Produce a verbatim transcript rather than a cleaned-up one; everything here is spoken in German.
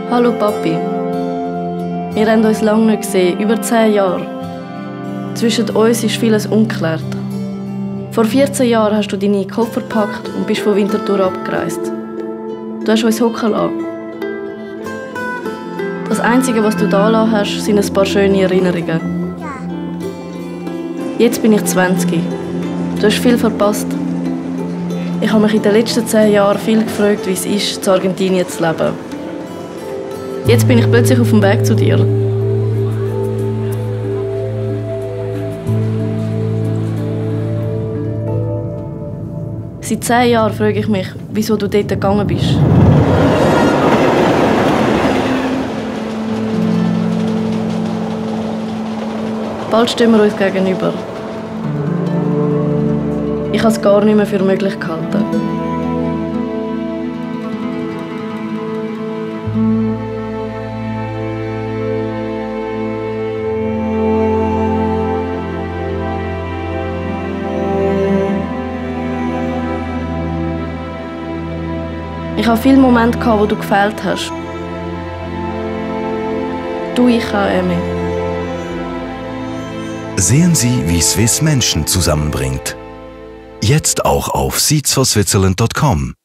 Hallo Papi. Wir haben uns lange nicht gesehen, über zehn Jahre. Zwischen uns ist vieles ungeklärt. Vor vierzehn Jahren hast du deine Koffer gepackt und bist von Winterthur abgereist. Du hast uns hocken lassen. Das Einzige, was du da lassen hast, sind ein paar schöne Erinnerungen. Jetzt bin ich zwanzig. Du hast viel verpasst. Ich habe mich in den letzten zehn Jahren viel gefragt, wie es ist, in Argentinien zu leben. Jetzt bin ich plötzlich auf dem Weg zu dir. Seit zehn Jahren frage ich mich, wieso du dort gegangen bist. Bald stehen wir uns gegenüber. Ich habe es gar nicht mehr für möglich gehalten. Ich hatte viele Momente, wo du gefehlt hast. Du, ich auch, Emmy. Sehen Sie, wie Swiss Menschen zusammenbringt. Jetzt auch auf seeds for switzerland punkt com.